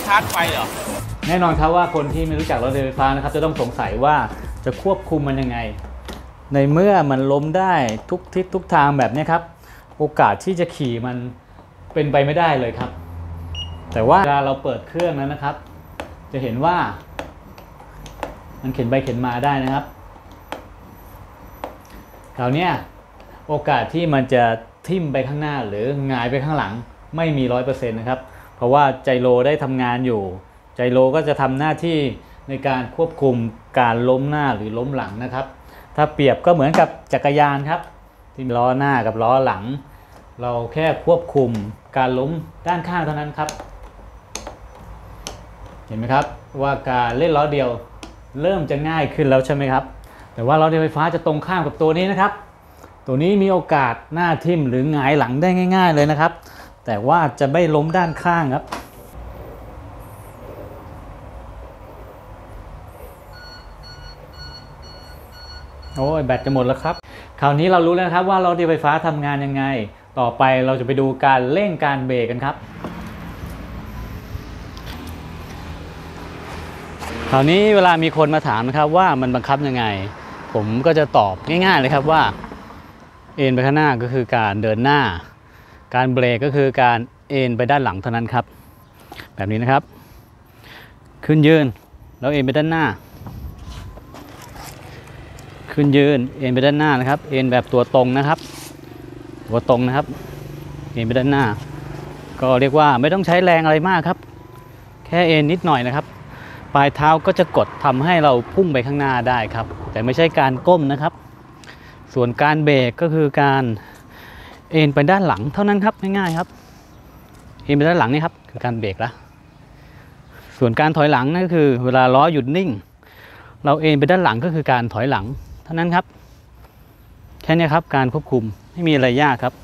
ชาร์จไฟเหรอแน่นอนครับว่าคนที่ไม่รู้จักรถไฟฟ้านะครับจะต้องสงสัยว่าจะควบคุมมันยังไงในเมื่อมันล้มได้ทุกทิศทุกทางแบบนี้ครับโอกาสที่จะขี่มันเป็นไปไม่ได้เลยครับแต่ว่าเวลาเราเปิดเครื่องนั้นนะครับจะเห็นว่ามันเข็นไปเข็นมาได้นะครับคราวนี้โอกาสที่มันจะทิ่มไปข้างหน้าหรือหงายไปข้างหลังไม่มี 100% นะครับเพราะว่าไจโรได้ทำงานอยู่ไจโรก็จะทำหน้าที่ในการควบคุมการล้มหน้าหรือล้มหลังนะครับถ้าเปรียบก็เหมือนกับจักรยานครับที่ล้อหน้ากับล้อหลังเราแค่ควบคุมการล้มด้านข้างเท่านั้นครับเห็นไหมครับว่าการเล่นล้อเดียวเริ่มจะง่ายขึ้นแล้วใช่ไหมครับแต่ว่าล้อเดียวไฟฟ้าจะตรงข้ามกับตัวนี้นะครับตัวนี้มีโอกาสหน้าทิ่มหรือหงายหลังได้ง่ายๆเลยนะครับแต่ว่าจะไม่ล้มด้านข้างครับโอ้ยแบตจะหมดแล้วครับคราวนี้เรารู้แล้วนะครับว่าล้อเดียวไฟฟ้าทำงานยังไงต่อไปเราจะไปดูการเร่งการเบรกกันครับคราวนี้เวลามีคนมาถามนะครับว่ามันบังคับยังไงผมก็จะตอบง่ายๆเลยครับว่าเอ็นไปข้างหน้าก็คือการเดินหน้าการเบรกก็คือการเอ็นไปด้านหลังเท่านั้นครับแบบนี้นะครับขึ้นยืนแล้วเอ็นไปด้านหน้าขึ้นยืนเอ็นไปด้านหน้านะครับเอ็นแบบตัวตรงนะครับตัวตรงนะครับเอ็นไปด้านหน้าก็เรียกว่าไม่ต้องใช้แรงอะไรมากครับแค่เอ็นนิดหน่อยนะครับปลายเท้าก็จะกดทำให้เราพุ่งไปข้างหน้าได้ครับแต่ไม่ใช่การก้มนะครับส่วนการเบรกก็คือการเอ็นไปด้านหลังเท่านั้นครับง่ายๆครับเอ็นไปด้านหลังนี่ครับคือการเบรกแล้วส่วนการถอยหลังนั่นก็คือเวลาล้อหยุดนิ่งเราเอ็นไปด้านหลังก็คือการถอยหลังเท่านั้นครับแค่นี้ครับการควบคุมไม่มีอะไรยากครับ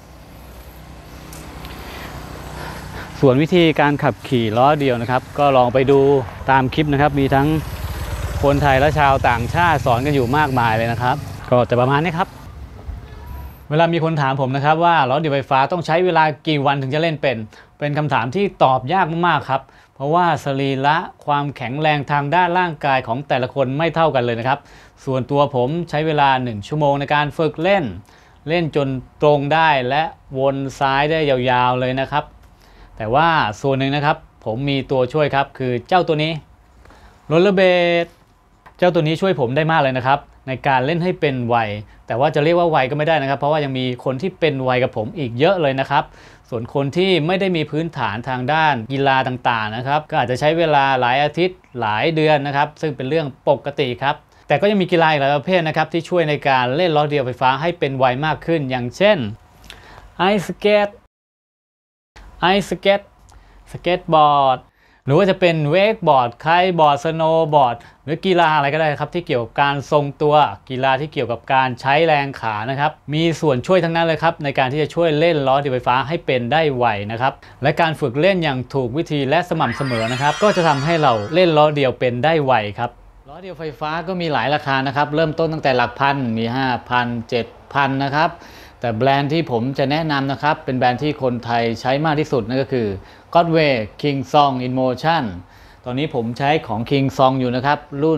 ส่วนวิธีการขับขี่ล้อเดียวนะครับก็ลองไปดูตามคลิปนะครับมีทั้งคนไทยและชาวต่างชาติสอนกันอยู่มากมายเลยนะครับก็จะประมาณนี้ครับเวลามีคนถามผมนะครับว่าล้อเดียวไฟฟ้าต้องใช้เวลากี่วันถึงจะเล่นเป็นคำถามที่ตอบยากมากๆครับเพราะว่าสรีระความแข็งแรงทางด้านร่างกายของแต่ละคนไม่เท่ากันเลยนะครับส่วนตัวผมใช้เวลา1 ชั่วโมงในการฝึกเล่นจนตรงได้และวนซ้ายได้ยาวๆเลยนะครับแต่ว่าส่วนหนึ่งนะครับผมมีตัวช่วยครับคือเจ้าตัวนี้โรลเลอร์เบดเจ้าตัวนี้ช่วยผมได้มากเลยนะครับในการเล่นให้เป็นไวแต่ว่าจะเรียกว่าไวก็ไม่ได้นะครับเพราะว่ายังมีคนที่เป็นไวกับผมอีกเยอะเลยนะครับส่วนคนที่ไม่ได้มีพื้นฐานทางด้านกีฬาต่างๆนะครับก็อาจจะใช้เวลาหลายอาทิตย์หลายเดือนนะครับซึ่งเป็นเรื่องปกติครับแต่ก็ยังมีกีฬาอีกหลายประเภทนะครับที่ช่วยในการเล่นล้อเดียวไฟฟ้าให้เป็นไวมากขึ้นอย่างเช่นไอสเก็ตสเก็ตบอร์ดหรือว่าจะเป็นเวกบอร์ดไคท์บอร์ดสโนว์บอร์ดหรือกีฬาอะไรก็ได้ครับที่เกี่ยวกับการทรงตัวกีฬาที่เกี่ยวกับการใช้แรงขานะครับมีส่วนช่วยทั้งนั้นเลยครับในการที่จะช่วยเล่นล้อเดียวไฟฟ้าให้เป็นได้ไวนะครับและการฝึกเล่นอย่างถูกวิธีและสม่ำเสมอนะครับก็จะทำให้เราเล่นล้อเดียวเป็นได้ไวครับล้อเดียวไฟฟ้าก็มีหลายราคานะครับเริ่มต้นตั้งแต่หลักพันมี 5,000 7,000 นะครับแต่แบรนด์ที่ผมจะแนะนำนะครับเป็นแบรนด์ที่คนไทยใช้มากที่สุดนั่นก็คือ Godway Kingsong InMotion ตอนนี้ผมใช้ของ Kingsong อยู่นะครับรุ่น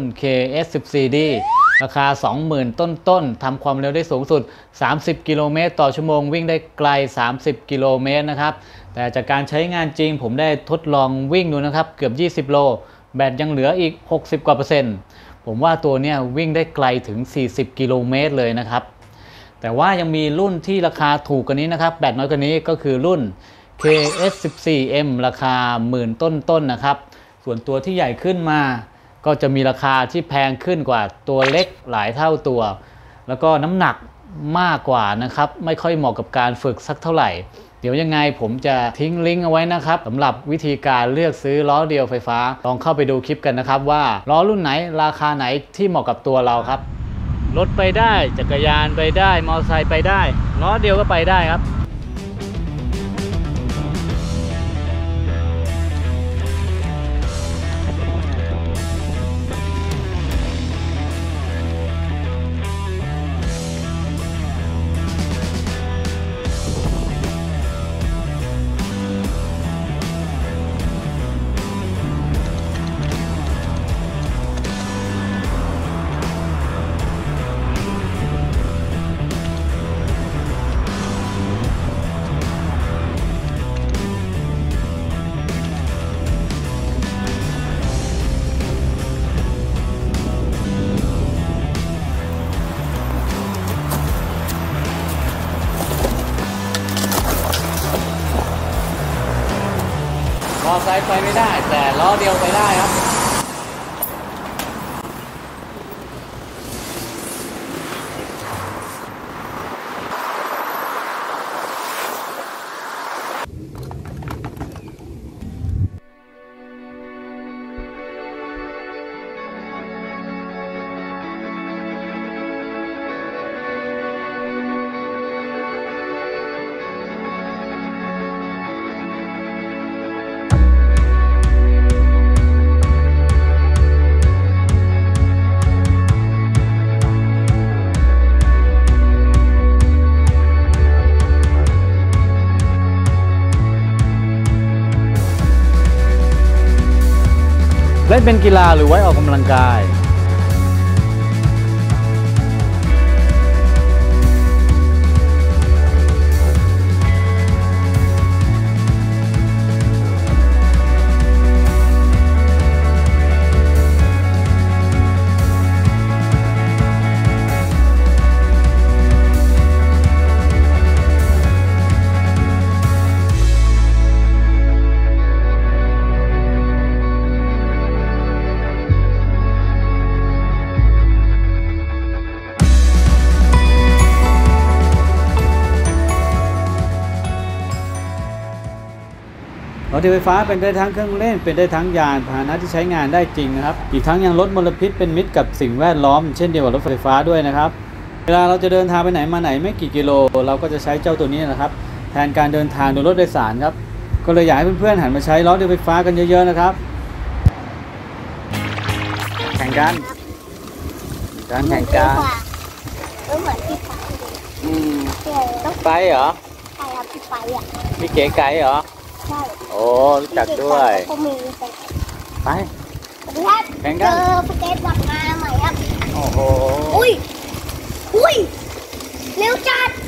KS14D ราคา 20,000 ต้นๆทำความเร็วได้สูงสุด30 กิโลเมตรต่อชั่วโมงวิ่งได้ไกล30 กิโลเมตรนะครับแต่จากการใช้งานจริงผมได้ทดลองวิ่งดูนะครับเกือบ20 โลแบตยังเหลืออีก60 กว่าเปอร์เซ็นต์ผมว่าตัวเนี้ยวิ่งได้ไกลถึง40 กิโลเมตรเลยนะครับแต่ว่ายังมีรุ่นที่ราคาถูกกว่านี้นะครับแบตน้อยกว่านี้ก็คือรุ่น KS14M ราคา10,000 ต้นๆนะครับส่วนตัวที่ใหญ่ขึ้นมาก็จะมีราคาที่แพงขึ้นกว่าตัวเล็กหลายเท่าตัวแล้วก็น้ำหนักมากกว่านะครับไม่ค่อยเหมาะกับการฝึกสักเท่าไหร่เดี๋ยวยังไงผมจะทิ้งลิงก์เอาไว้นะครับสำหรับวิธีการเลือกซื้อล้อเดียวไฟฟ้าลองเข้าไปดูคลิปกันนะครับว่าล้อรุ่นไหนราคาไหนที่เหมาะกับตัวเราครับรถไปได้จักรยานไปได้มอเตอร์ไซค์ไปได้ล้อเดียวก็ไปได้ครับไซค์ไปไม่ได้แต่ล้อเดียวไปได้ครับเล่นเป็นกีฬาหรือไว้ออกกำลังกาย รถไฟฟ้าเป็นได้ทั้งเครื่องเล่นเป็นได้ทั้งยานพาหนะที่ใช้งานได้จริงนะครับอีกทั้งยังลดมลพิษเป็นมิตรกับสิ่งแวดล้อมเช่นเดียวกับรถไฟฟ้าด้วยนะครับเวลาเราจะเดินทางไปไหนมาไหนไม่กี่กิโลเราก็จะใช้เจ้าตัวนี้นะครับแทนการเดินทางโดยรถโดยสารครับก็เลยอยากให้เพื่อนๆหันมาใช้รถไฟฟ้ากันเยอะๆนะครับแข่งกันการแข่งกันเหมือนพี่ไปเหรอใช่ครับพี่ไปอ่ะพี่เก๋ไก่เหรอใช่โอ้รู้จักด้วยไปแข่งกันเจอสเก็ตบอร์ดมาใหม่ครับโอ้โหอุ้ยเร็วจัด